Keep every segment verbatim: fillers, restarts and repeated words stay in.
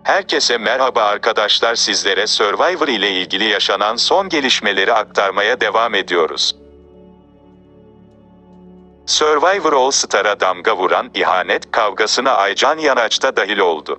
Herkese merhaba arkadaşlar, sizlere Survivor ile ilgili yaşanan son gelişmeleri aktarmaya devam ediyoruz. Survivor All Star'a damga vuran ihanet kavgasına Aycan Yanaç da dahil oldu.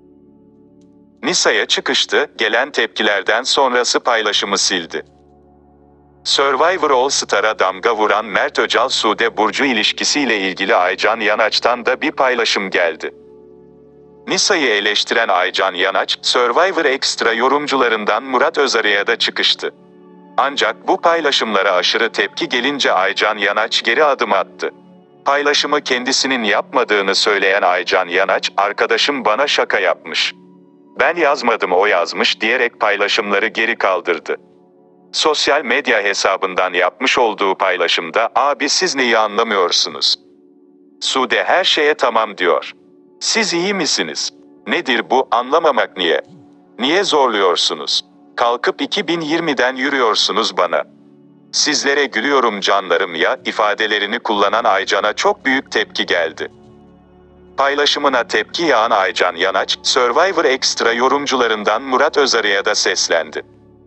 Nisa'ya çıkıştı, gelen tepkilerden sonrası paylaşımı sildi. Survivor All Star'a damga vuran Mert Öcal-Sude Burcu ilişkisiyle ilgili Aycan Yanaç'tan da bir paylaşım geldi. Nisa'yı eleştiren Aycan Yanaç, Survivor Extra yorumcularından Murat Özarı'ya da çıkıştı. Ancak bu paylaşımlara aşırı tepki gelince Aycan Yanaç geri adım attı. Paylaşımı kendisinin yapmadığını söyleyen Aycan Yanaç, "Arkadaşım bana şaka yapmış. Ben yazmadım, o yazmış" diyerek paylaşımları geri kaldırdı. Sosyal medya hesabından yapmış olduğu paylaşımda, "Abi siz neyi anlamıyorsunuz? Sude her şeye tamam diyor. Siz iyi misiniz? Nedir bu, anlamamak niye? Niye zorluyorsunuz? Kalkıp iki bin yirmiden yürüyorsunuz bana. Sizlere gülüyorum canlarım ya" ifadelerini kullanan Aycan'a çok büyük tepki geldi. Paylaşımına tepki yağan Aycan Yanaç, Survivor Extra yorumcularından Murat Özarı'ya da seslendi.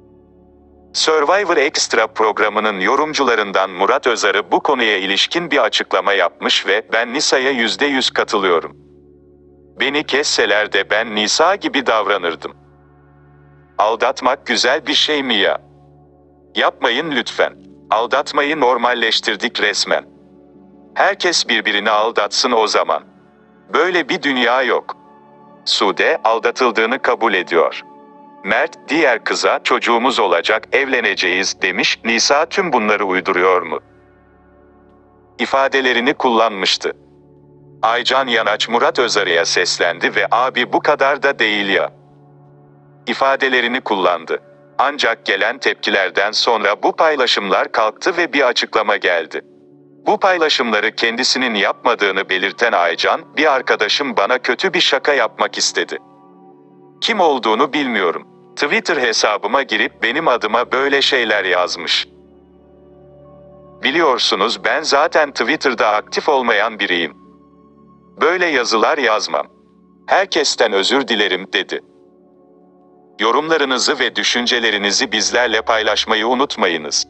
Survivor Extra programının yorumcularından Murat Özarı bu konuya ilişkin bir açıklama yapmış ve "Ben Nisa'ya yüzde yüz katılıyorum. Beni kesseler de ben Nisa gibi davranırdım. Aldatmak güzel bir şey mi ya? Yapmayın lütfen. Aldatmayı normalleştirdik resmen. Herkes birbirini aldatsın o zaman. Böyle bir dünya yok." Sude, aldatıldığını kabul ediyor. Mert, diğer kıza "Çocuğumuz olacak, evleneceğiz" demiş, Nisa tüm bunları uyduruyor mu? ifadelerini kullanmıştı. Aycan Yanaç Murat Özarı'ya seslendi ve "Abi bu kadar da değil ya" ifadelerini kullandı. Ancak gelen tepkilerden sonra bu paylaşımlar kalktı ve bir açıklama geldi. Bu paylaşımları kendisinin yapmadığını belirten Aycan, "Bir arkadaşım bana kötü bir şaka yapmak istedi. Kim olduğunu bilmiyorum. Twitter hesabıma girip benim adıma böyle şeyler yazmış. Biliyorsunuz ben zaten Twitter'da aktif olmayan biriyim. Böyle yazılar yazmam. Herkesten özür dilerim" dedi. Yorumlarınızı ve düşüncelerinizi bizlerle paylaşmayı unutmayınız.